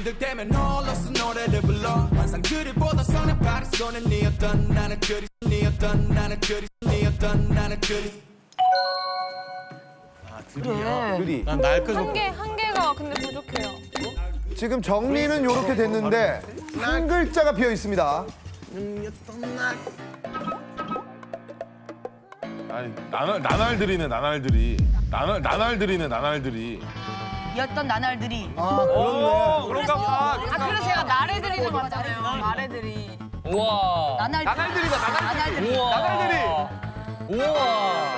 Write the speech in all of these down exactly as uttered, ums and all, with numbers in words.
힘들때면 홀로서 노래를 불러 환상들을 보다 손에 발이 손에 니었던 나는 그리 니었던 나는 그리 니었던 나는 그리 아 드리야. 그리. 난 날것 한 개, 한 개가 근데 부족해요. 지금 정리는 요렇게 됐는데 한 글자가 비어 있습니다. 아니 나날 나날들이네 나날들이. 나날 나날들이네 나날들이. 였던 나날들이. 아 그렇네. 그런가 봐. 아, 그래서 제가 나래들이 좀 맞잖아요. 나래들이. 우와. 나날 나날들이다 나날들이. 나날들이. 우와. 나날들이. 우와.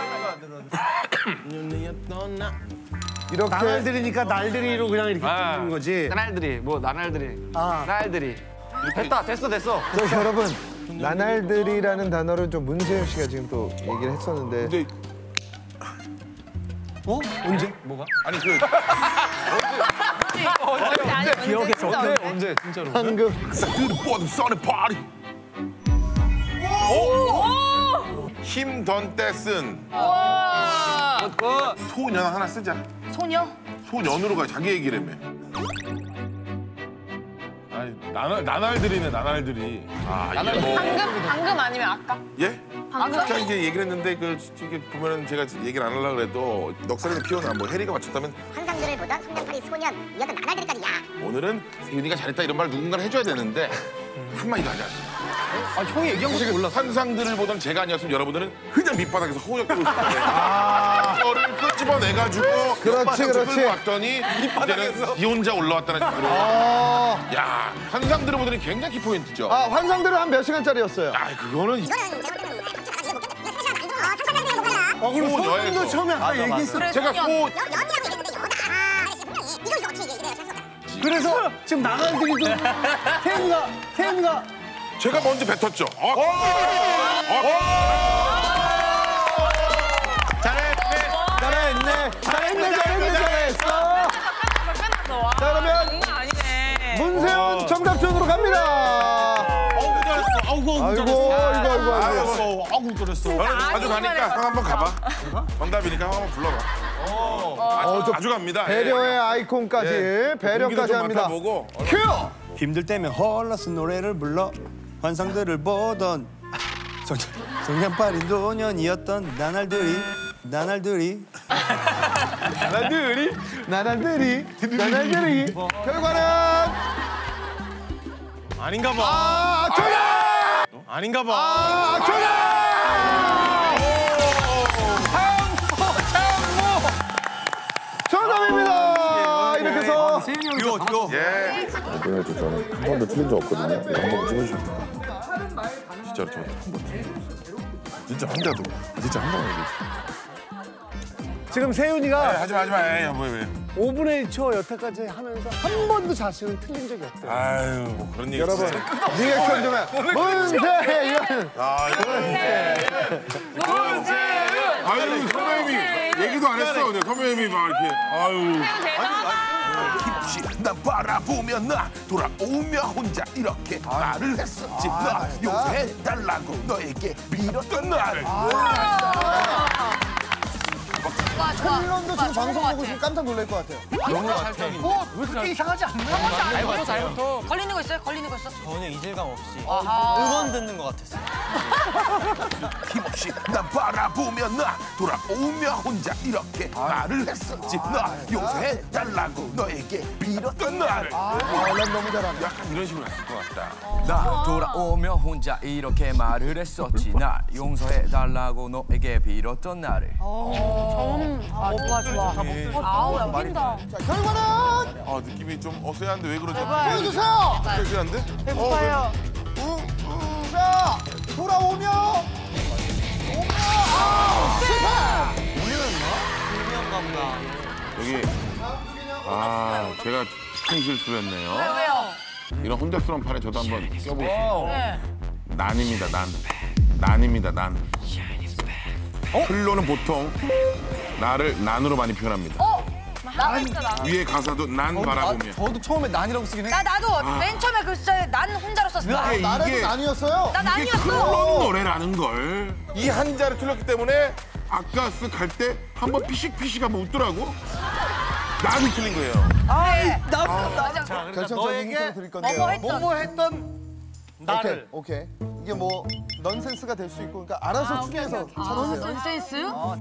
이렇게 나날들이니까 날들이로 그냥 이렇게 아. 부르는 거지. 나날들이 뭐 나날들이. 아. 나날들이. 됐다 됐어 됐어. 저, 여러분 나날들이라는 단어를 좀 문세윤 씨가 지금 또 얘기를 했었는데 근데 어? 언제? 뭐가? 아니 그 언제, 아니, 기억했어. 진짜 언제 언제 진짜로. 방금 싹들 뻗은 써니 파리. 힘던 떼쓴 와. 어. 소년 하나 쓰자. 소녀? 소년으로 가 자기 얘기를 해. 아니 나날 나날들이네 나날들이. 아 이게 뭐 방금, 방금 아니면 아까? 예? 방금? 아까 이제 얘기를 했는데 그 이게 보면은 제가 얘기를 안 하려고 해도 넉살에서 피어나 뭐 해리가 맞췄다면 환상들을 보던 성냥팔이 소년 이었던 나날들이까지야. 오늘은 세윤이가 잘했다 이런 말 누군가는 해줘야 되는데 한마디도 하지 않습니다. 아 형이 얘기한 거 몰랐어. 환상들을 보던 제가 아니었으면 여러분들은 그냥 밑바닥에서 호역되고 있을 거예요. 아 이거를 끄집어내가지고 그렇지, 그렇지. 끌고 왔더니 이제는 이 혼자 올라왔다는 식으로. 어... 야 환상들을 보더니 굉장히 키포인트죠. 아 환상들은 한 몇 시간짜리였어요? 아 그거는 이거는 제가 볼 때는 박자가 이해 못했다. 이거 사실 안 들어. 어, 상상들을 못 알아. 어, 그럼 소녀에서. 소년도 처음에 아까 얘기했어. 그래, 제가 소년. 소 여, 연이라고 얘기했는데 여다. 아, 아저씨 분명히 이걸 이거 어떻게 얘기를 해요? 재수없다. 그래서 지금 나날들이도 태연이가 태연이가 제가 먼저 뱉었죠. 어? 잘했네, 잘했네, 잘했네, 잘했네, 잘했어. 끝났어. 와. 자, 그러면 장난 아니네. 문세윤 정답전으로 갑니다. 아우 잘했어. 아우고 아이고, 이거, 이거, 아이고. 아우 아우 잘했어. 저는 자주 가니까 형 한번 가봐. 정답이니까 형 한번 불러봐. 아주, 자주 갑니다. 배려의 아이콘까지, 예. 배려까지 공기도 좀 합니다. 맡아보고. 큐! 힘들 때면 홀라스 노래를 불러 환상들을 보던 성- 성냥팔이 소년이었던 나날들이 나날들이 나날들이, 나날들이, 나날들이. 결과는 아닌가 봐. 아, 정답! 아닌가 봐. 아, 정답! 정답입니다. 이렇게 해서 듀오 듀오. 예. 그래도 저는 한 번도 틀린 적 없거든요. 이거 한 번 찍어주십니다. 진짜로 저한번 진짜 한자도 진짜 한 번만 얘기해. 지금 아, 세윤이가 하지마 하지마. 에이, 뭐, 왜. 오분의 일 초 여태까지 하면서 한 번도 자신은 틀린 적이 없대요. 아유 뭐 그런 얘기. 여러분 진짜. 리액션 좀 해. 문세윤. 아 이거. 아유 선배님이 얘기도 안 했어. 근데 선배님이 막 이렇게 아유. 혹시 난 바라보면 나 돌아오며 혼자 이렇게 말을 했었지. 나 용서해달라고 너에게 빌었던 날. 좋아, 좋아. 힐런도 지금 방송 보고 있으면 깜짝 놀랄 것 같아요. 어, 왜 그렇게 이상하지 않나? 잘부터 잘부터. 걸리는 거 있어요? 걸리는 거 있어? 전혀 이질감 없이 아하. 응원 듣는 것 같았어. 힘없이 난 바라보면 나 돌아오며 혼자 이렇게 말을 했었지. 나 용서해달라고 너에게 빌었던 날. 아, 난 너무 잘한다. 약간 이런 식으로 했을 것 같다. 나 돌아오며 혼자 이렇게 말을 했었지. 날 용서해달라고 너에게 빌었던 날을. 아, 좋아, 좋아. 아우, 야, 웃긴다. 자, 결과는 아 느낌이 좀 어세한데 왜 그러죠? 보여주세요. 어세한데? 배고파요. 자, 돌아오며 오며 아, 실패. 여기 아 제가 큰 실수를 했네요. 왜요? 이런 혼잡스러운 판에 저도 한번 써보겠습니다. 네. 난입니다 난. 난입니다 난. 흘로는 보통 나를 난으로 많이 표현합니다. 어? 나도 있어, 나. 위에 가사도 난 바라보며. 저도 처음에 난이라고 쓰긴 해. 나, 나도 맨 처음에 그 시절에 난 혼자로 썼어. 이게 나래도 이게 아니었어요. 난 이게 아니었어. 그런 노래라는 걸. 이 한자를 틀렸기 때문에 아까 쓱 갈 때 한번 피식피식 한번 웃더라고. 나도 틀린 거예요. 결정적인 힌트를 드릴 건데요. 뭐뭐 했던. 뭐뭐 했던 나를. 오케이, 오케이. 이게 뭐 넌센스가 될 수 있고, 그러니까 알아서 추리해서 찾으세요. 넌센스?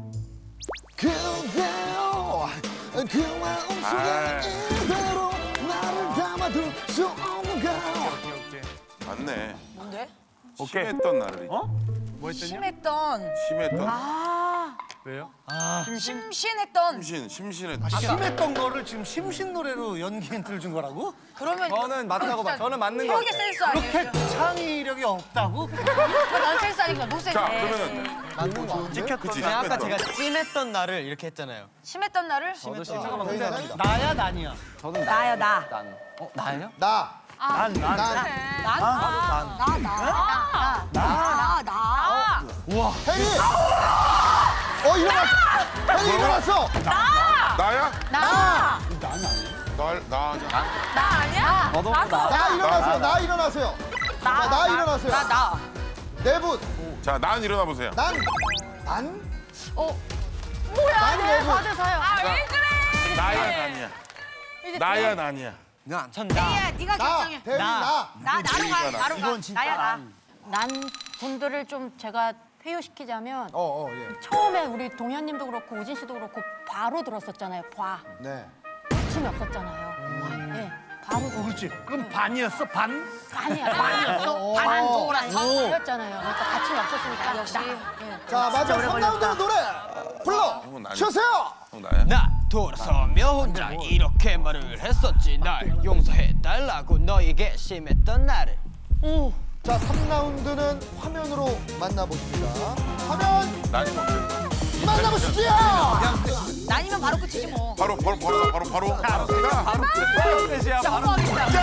그대여 그 마음속에 이대로 나를 담아둘 수 없는가. 맞네. 뭔데? 심했던 나를. 어? 심했던. 심했던. 아. 왜요? 심신했던. 심신, 심신했. 심했던 거를 지금 심신 노래로 연기 힌트를 준 거라고? 그러면 저는 맞다고 봐. 저는 맞는 거 최악의 같아요. 센스 아니에요? 그렇게 창의력이 없다고? 난 센스 아니니까 노센스. 자, 그러면은 맞는 거 같은데? 그치, 그냥 아까 심했던. 제가 찜했던 날을 이렇게 했잖아요. 심했던 나를? 저도 잠깐만, 근데 나야 난이야. 저는 나야 나. 난. 어 나예요? 나, 난, 난. 난. 난? 나, 나, 나, 나, 나, 나. 혜리! 어, 일어났어! 혜리 일어났어! 나야? 나. 날, 나, 나. 나 아니야? 너도 나도. 나. 나 일어나세요, 나 일어나세요. 자, 나 일어나세요. 나, 나. 네 분. 자, 난 일어나 보세요. 난, 난, 어. 뭐야? 난 네 분. 받으세요. 아, 왜 그래? 나야, 난이야. 나야, 난이야. 전 나. 야, 네가 나, 결정해. 대리, 나. 나. 나, 나로 가, 나로 가. 이건 진짜 나야, 나. 난 분들을 좀 제가 회유시키자면 어, 어, 예. 처음에 우리 동현님도 그렇고 우진 씨도 그렇고 바로 들었었잖아요. 과. 네. 받침이 없었잖아요. 예. 바로 들었- 그렇지. 그럼 반이었어? 반? 반이야. 반이었어. 반 돌아서 였잖아요. 그러니까 받침이 없었으니까 역시. 자, 마지막 삼 라운드 노래 불러 나니. 주세요. 형 나야? 나 돌아서며 혼자 이렇게 말을 했었지. 날 용서해달라고 너에게 심했던 나를. 자, 삼 라운드는 화면으로 만나보십니다. 화면 난이 뭔데? 만나보시죠. 나니면 바로 끝이지 뭐. 바로, 바로, 바로, 바로, 바로. 바로. 가. 바로 끝이야. 바로.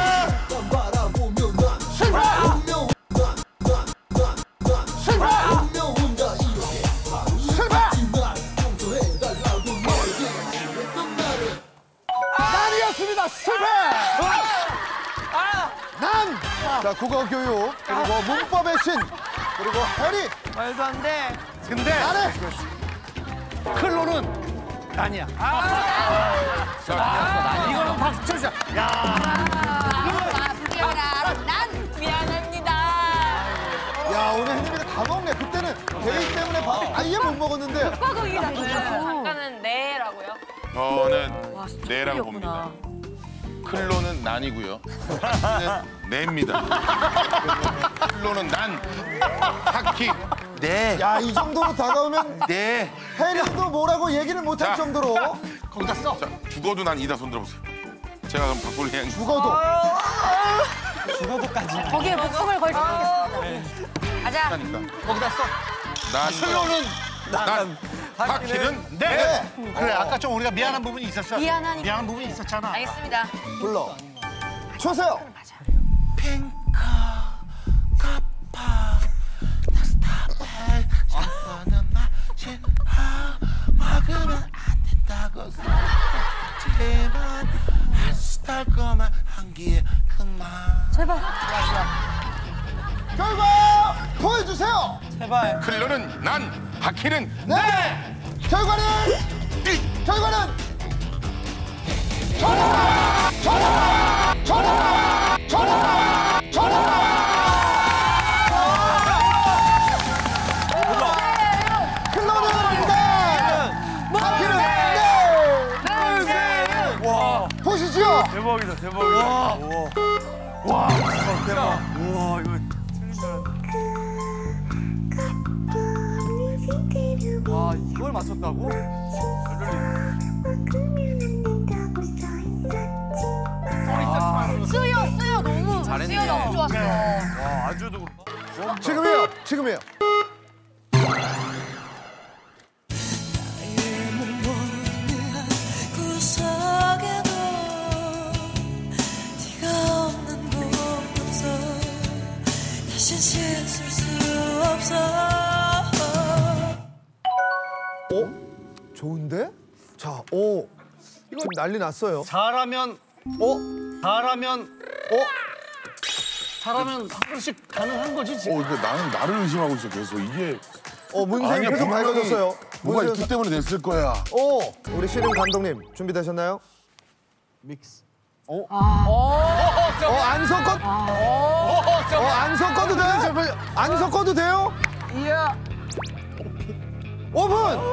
난이었습니다. 실패. 난. 자, 국어 교육 그리고 문법의 신 그리고 해리. 말도 안 돼. 근데 나래. 클로는 난이야. 자, 이거는 박수 쳐주자. 아, 불리하라. 난 미안합니다. 야, 오늘 혜림이가 다 먹네. 그때는 대위 때문에 밥을 아예 못 먹었는데. 잠깐은 네라고요? 저는 네라고 봅니다. 클로는 난이고요. 는 네입니다. 클로는 난, 하키, 네. 야, 이 정도로 다가오면 네. 혜림도 뭐라고 얘기를 못할 자. 정도로 거기다 써. 자, 죽어도 난 이다 손 들어보세요. 제가 그럼 박솔리 행 죽어도. 죽어도까지. 거기에 목숨을 걸고 있겠습니다. 가자. 하니까. 거기다 써. 난, 클로는 난, 하키는 네. 네. 그래, 아까 좀 우리가 미안한 부분이 있었어. 미안하니까. 미안한 부분이 있었잖아. 알겠습니다. 불러 주세요. 제발. 결과 보여주세요. 제발. 클로는 난, 하키는 네. 결과는 띠. 결과는 전화 전화 전화 전화 전화. 클로는 네. 하키는 네. 와. 보시죠. 대박이다. 대박이다. 와. 와. 대박. 우와 이거. 와 이걸 맞췄다고? 쓰여, 쓰여 너무. 잘했네. 쓰여 너무 좋았어. 와 아주도 그렇고. 지금이에요. 지금이에요. 어? 좋은데? 자, 오. 지금 난리 났어요. 잘하면 어? 잘하면 어? 잘하면 한 그릇씩 가능한 거지 지금. 어, 이거 나는 나를 의심하고 있어 계속 이게 어, 문세윤 아니야, 계속 분명히 밝아졌어요. 뭐가 문세윤 있기 때문에 냈을 거야. 오, 우리 씨름 감독님 준비되셨나요? 믹스. 어? 어, 안 섞어? 어, 안 섞어도 돼? 안 섞어도 돼요? 이야. 오픈!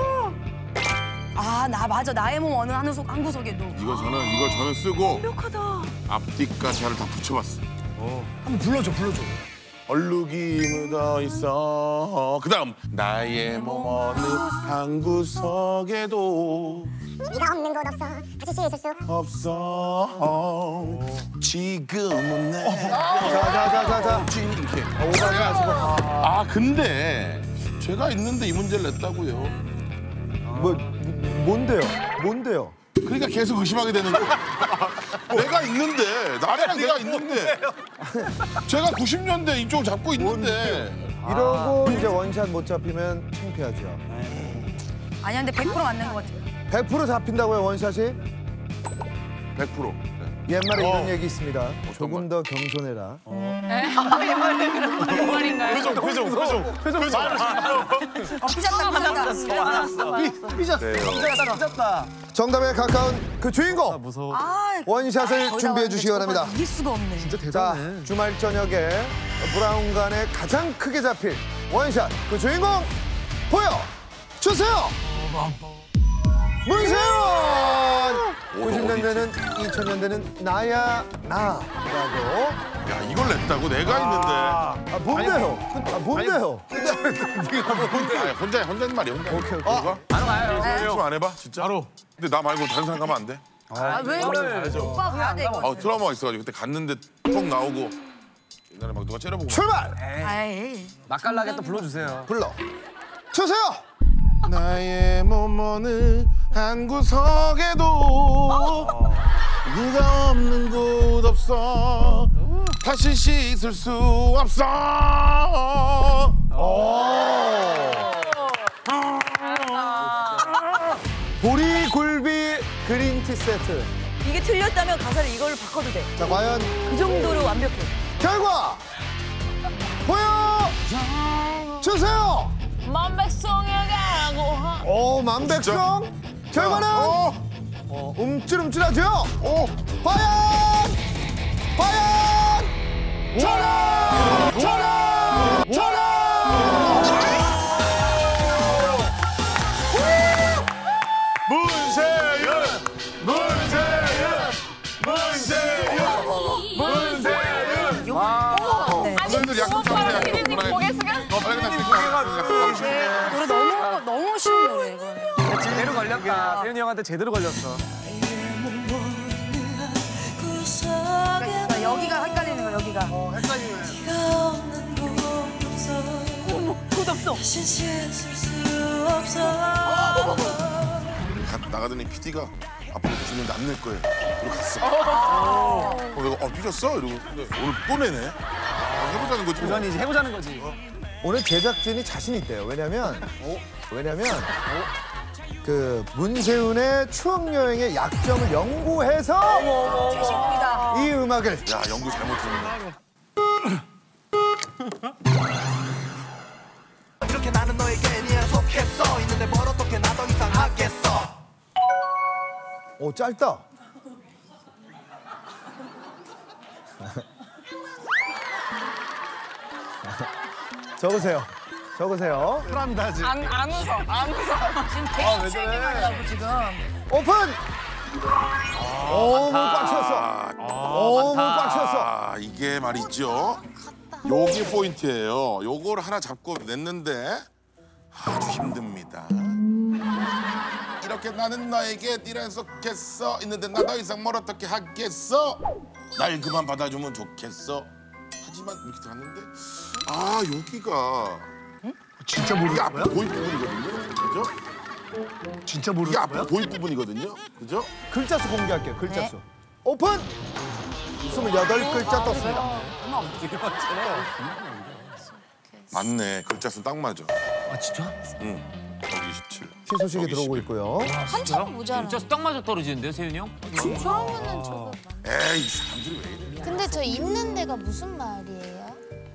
아, 나 맞아. 나의 몸 어느 한 구석, 한 구석에도. 이거 저는 이걸 저는 쓰고 완벽하다. 앞뒤까지 다 붙여봤어. 한번 불러줘, 불러줘. 얼룩이 묻어 있어. 그다음 나의 몸 어느 한 구석에도 네가 없는 곳 없어 다시 씻을 수 없어. 지금은 내. 자자자자자. 이렇게. 오가지 마시고. 아 근데 제가 있는데 이 문제를 냈다고요. 뭐, 뭔데요? 뭔데요? 그러니까 계속 의심하게 되는 거야. 내가 있는데 나랑 내가 있는데 제가 구십 년대 이쪽 잡고 있는데 이러고 이제 원샷 못 잡히면 창피하죠. 아니야, 근데 백 퍼센트 맞는 것 같아. 백 퍼센트 잡힌다고요, 원샷이? 백 퍼센트. 옛말에 어. 이런 얘기 있습니다. 조금 더 겸손해라. 말인가요? 표정, 표정, 표정. 표정. 삐졌다, 삐졌다. 삐졌다, 삐졌다. 정답에 가까운 그 주인공 무서워. 아, 원샷을 거의 준비해 다 주시기 왔는데 바랍니다. 저거 이길 수가 없네. 진짜 자, 대단해. 주말 저녁에 브라운관에 가장 크게 잡힐 원샷 그 주인공 보여 주세요. 문세윤! 구십 년대는 이천 년대는 나야 나라고. 야 이걸 냈다고 내가 있는데. 아 뭔데요? 아 뭔데요? 아니, 혼자 혼자 말이야 혼자. 오케이 오케이. 누가? 바로 가요. 좀 안 해봐 진짜. 바로. 근데 나 말고 다른 사람 가면 안 돼? 아, 왜? 오빠 가야 돼, 이거. 아 트라우마가 있어가지고 그때 갔는데 톡 나오고 옛날에 막 누가 째려보고. 출발! 아이. 맛깔나게 또 불러주세요. 불러 주세요. 나의 몸 어느 한 구석에도 네가 없는 곳 없어 다시 씻을 수 없어. 보리굴비 그린티 세트. 이게 틀렸다면 가사를 이걸로 바꿔도 돼. 자 과연 그 정도로 완벽해. 결과 보여 주세요. 만백성에 가고 오 만백성 결과는 어? 움찔움찔하죠. 어? 과연 과연 전화 전화 전화. 문세윤 문세윤 문세윤 문세윤. 분들 약속 잡으세요. 피디님 고개 숙여. 어 빨리 나 노래 너무, 너무 쉬운 노래, 이거는. 제대로 걸렸다. 세윤이 형한테 제대로 걸렸어. 그러니까 여기가 헷갈리는 거야, 여기가. 어 헷갈리네. 어머, 그것도 없어. 나가더니 피디가 앞으로 보시면 안 낼 거예요. 그리고 갔어. 어, 내가 어 삐졌어? 이러고 근데 오늘 또 내네. 아, 해보자는 거지. 뭐. 도전이지, 해보자는 거지. 오늘 제작진이 자신 있대요. 왜냐면 왜냐면 그 문세윤의 추억 여행의 약점을 연구해서 최신곡이다. 이 음악을 야 연구 잘못했네. 이렇게 나는 너에게 속했어 있는데 뭘 어떻게 나 더 이상 하겠어. 오 짧다. 적으세요. 적으세요. 쿨합니다, 지금. 안, 안 웃어, 안 웃어. 지금 되게 세게 가려고, 지금. 오픈. 오, 문꽉 쳤어. 오, 문꽉 쳤어. 아 이게 말이죠. 요게 포인트예요. 요걸 하나 잡고 냈는데 아주 힘듭니다. 이렇게 나는 너에게 뛰란 속했어 있는데 나 더 이상 뭘 어떻게 하겠어. 날 그만 받아주면 좋겠어. 하지만 이렇게 들었는데 아 여기가 진짜 이게 모르는 앞에 거야? 보일 부분이거든요. 그죠? 진짜 이게 모르는 앞에 거야? 보일 부분이거든요. 그죠? 글자 수 공개할게요. 글자 수. 오픈. 스물여덟 글자 떴습니다. 맞네. 글자 수 딱 맞아. 아, 진짜? 응. 여기 이십칠. 희소식이 여기 들어오고 십일. 있고요. 한참 모자라. 진짜 딱 맞아 떨어지는데요, 세윤이 형? 그러면은 저거. 에이 이 사람들이 왜 이래? 근데 저 있는 데가 무슨 말이에요?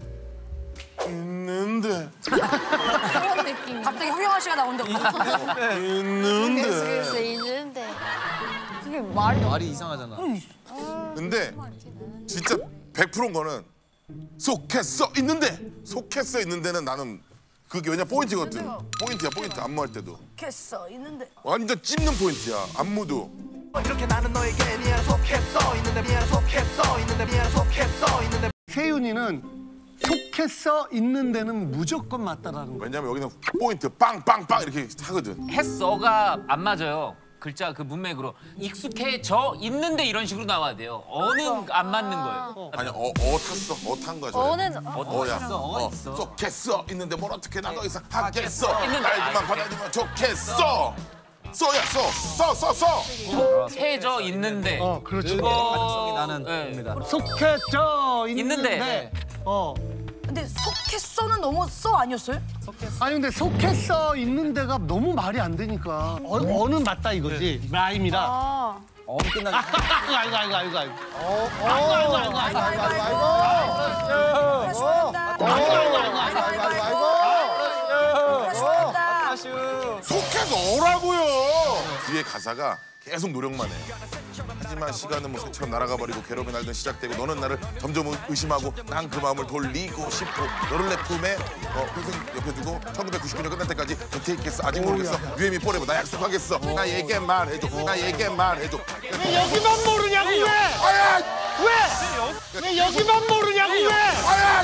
있는데 그런 느낌. 갑자기 허경환 씨가 나온다고. 있는데 그래서 있는데. 그게 말이 말이 이상하잖아. 근데 진짜 백 퍼센트인 거는 속했어 있는데 속했어 있는데는 나는 그게 왜냐 포인트거든. 포인트야 포인트 안무할 때도. 속했어 있는데. 완전 찝는 포인트야 안무도. 이렇게 나는 너에게 미안 속했어 있는데 미안 속했어 있는데 미안 속했어 있는데. 세윤이는 속했어 있는 데는 무조건 맞다라는 거. 왜냐면 여기는 포인트 빵빵빵 이렇게 하거든. 했어가 안 맞아요. 글자 그 문맥으로 익숙해져 있는데 이런 식으로 나와야 돼요. 어는 안 맞는 거예요. 아니 어, 어 탔어 어 탄 거야. 어는 어야 어 속했어 있는데 뭘 어떻게 나 더 이상 하겠어. 알고만 받아들이면 좋겠어. 써야 써써써 써. 속해져 있는데. 어, 그렇죠. 그거 나는 네. 속했죠 있는데. 있는데. 어. 근데 속했어는 너무 써 아니었어요? 아니 근데 속했어 있는 데가 너무 말이 안 되니까 어, 어는 맞다 이거지 라임이라. 아. 어 끝나기. 아이고 아이고 아이고 아이고. 어, 어, 아이고 아이고 아이고 아이고 아이고, 아이고, 아이고. 아쉽다. 아이고, 아이고, 아이고, 아이고, 아이고. 속해서 어라고요. 뒤에 가사가 계속 노력만 해. 하지만 시간은 뭐 새처럼 날아가 버리고 괴로움의 날든 시작되고 너는 나를 점점 의심하고 난 그 마음을 돌리고 싶고 너를 내 품에 어, 평생 옆에 두고 천구백구십구 년 끝날 때까지 곁에 있겠어. 아직 모르겠어. 유엠이 포레버 나 약속하겠어. 나에게 말해줘. 나에게 말해줘. 왜 여기만 모르냐고 왜? 아야! 왜? 왜 여기만 모르냐고 왜? 아야!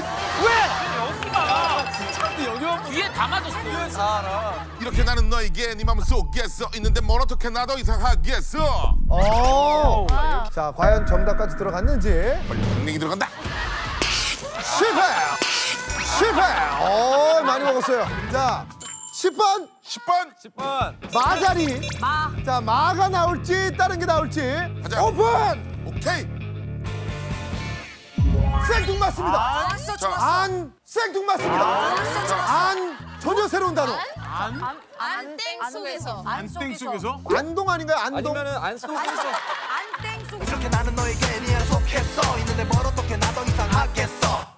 왜? 뒤에 다 맞았어. 이렇게 나는 너에게 네 맘 속겠어 있는데 뭘 어떻게 나도 이상하겠어. 오. 자, 과연 정답까지 들어갔는지. 빨리 강냉이 들어간다. 실패! 실패! 어, 많이 먹었어요. 자, 십 번. 십 번. 십 번. 마자리. 마. 자, 마가 나올지 다른 게 나올지. 가자. 오픈! 오케이. 생뚱맞습니다. 아, 자, 안 생뚱맞습니다. 안 전혀 새로운 단어. 안땡 속에서. 안땡 속에서? 안동 아닌가요? 안동. 아니면은 안 속에서. 안땡 속에서. 이렇게 나는 너에게 미안 속했어 있는데 뭘 어떻게 나 더 이상 하겠어.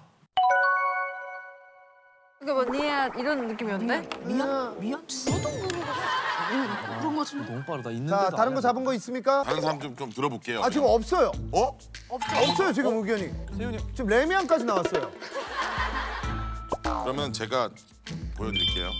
이게 뭐 니야 이런 느낌이었는데? 미안 미안 저도 모르고 그런 거 좀. 너무 빠르다. 자, 있는데도 다른 거 잡은 거 있습니까? 다른 사람 좀, 좀 들어볼게요. 아, 지금 없어요. 어? 없어요, 지금 의견이. 세윤이 지금 레미안까지 나왔어요. 그러면 제가 보여드릴게요.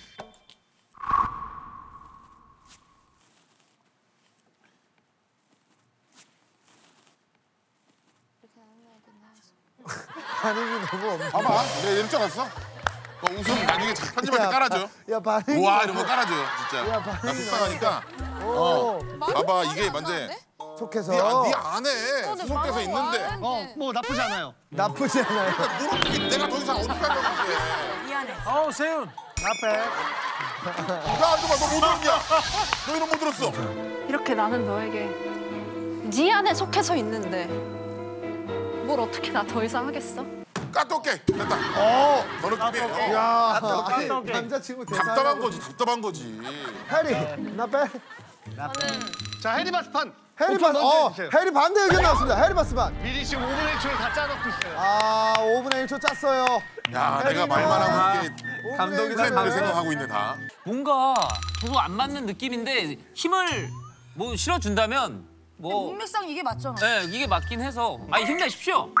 반응이 너무 없네. 봐봐, 내가 이럴 줄 알았어. 그 웃음 나중에 편집할 때 깔아줘. 야, 반응이. 우와 이런 거 깔아줘, 진짜. 야, 반응이 나 속상하니까. 오. 봐봐, 이게 먼저 속해서. 네, 네 안에 수속해서 있는데 어, 뭐 나쁘지 않아요. 나쁘지 않아요. 뭘 어떻게 내가 더 이상 어떻게 하려고 그래. 미안해. 어, 세윤. 나빼. 야, 앉아봐, 너 못 들었냐? 너 이런 못 들었어. 이렇게 나는 너에게 네 안에 속해서 있는데 뭘 어떻게 나 더 이상 하겠어? 까똑게 됐다. 어. 저 느낌이에요. 야, 까똑해. 남자친구 대사. 답답한 거지, 답답한 거지. 해리, 나 빼. 자, 해리바스판. 해리바스, 먼저 어, 해주세요. 해리 반대 의견 나왔습니다. 해리바스반. 미리 지금 오분의 일 초를 다 짜놓고 있어요. 아, 오분의 일 초 짰어요. 야, 내가 말만 하고 이게 감독이 트렌드 생각하고 있네 다. 뭔가 계속 안 맞는 느낌인데 힘을 뭐 실어준다면 뭐 문맥상 이게 맞잖아. 네, 이게 맞긴 해서 아니 힘내십시오.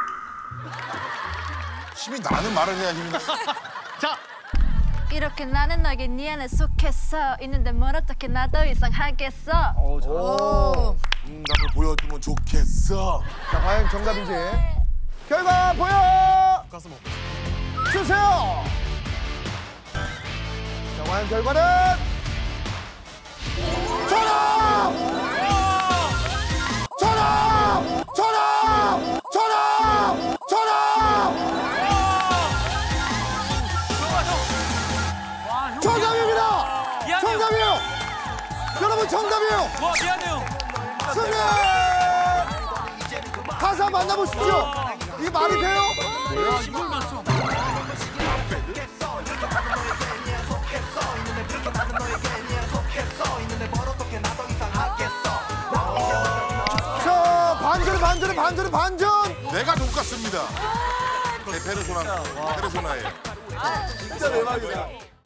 힘이 나는 말을 해야 힘이 나. 자, 이렇게 나는 너에게 네 안에 속해서 있는데 뭘 어떻게 나 더 이상 하겠어? 오. 응답을 보여주면 좋겠어. 자, 과연 정답인지. 결과 보여 주세요. 자, 과연 결과는 전화! 전화! 전화! 전화! 전화! 정답입니다. 미안해요. 정답이에요. 여러분 정답이에요. 와 미안해요. 승리! 가사 만나보십시오. 이게 말이 돼요? 야 이걸 맞춰. 자, 반전은 반전은 반전은 반전. 내가 돈가스입니다. 네, 페르소나, 페르소나예요. 진짜 대박이다.